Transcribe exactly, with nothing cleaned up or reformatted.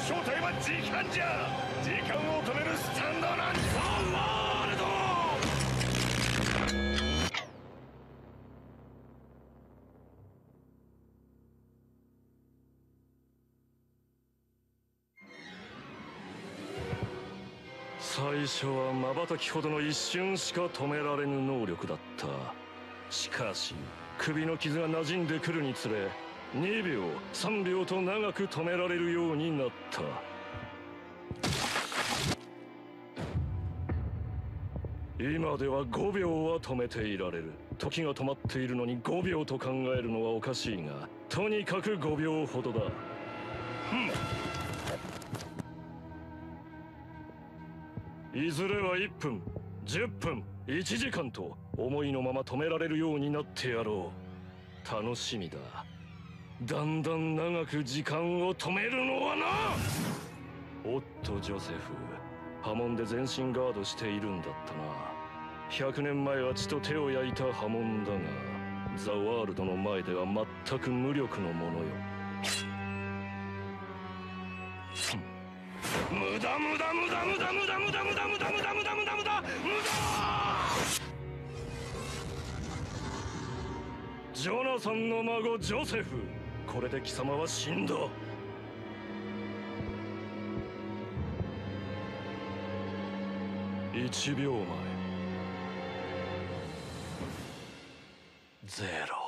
正体は時間じゃ。時間を止めるスタンドなんザ・ワールド。最初は瞬きほどの一瞬しか止められぬ能力だった。しかし首の傷が馴染んでくるにつれにびょうさんびょうと長く止められるようになった。今ではごびょうは止めていられる。時が止まっているのにごびょうと考えるのはおかしいが、とにかくごびょうほどだ。いずれはいっぷん、じゅっぷん、いちじかんと思いのまま止められるようになってやろう。楽しみだ。だんだん長く時間を止めるのはな。おっとジョセフ、波紋で全身ガードしているんだったな。ひゃくねんまえは血と手を焼いた波紋だが、ザ・ワールドの前では全く無力のものよ。無駄無駄無駄無駄無駄無駄無駄無駄無駄無駄無駄無駄無駄無駄。ジョナサンの孫ジョセフ、これで貴様は死んだ。いちびょうまえ。ゼロ。